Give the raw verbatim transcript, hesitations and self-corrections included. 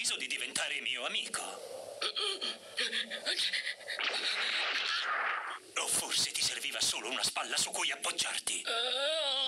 scherzo di diventare mio amico. O forse ti serviva solo una spalla su cui appoggiarti?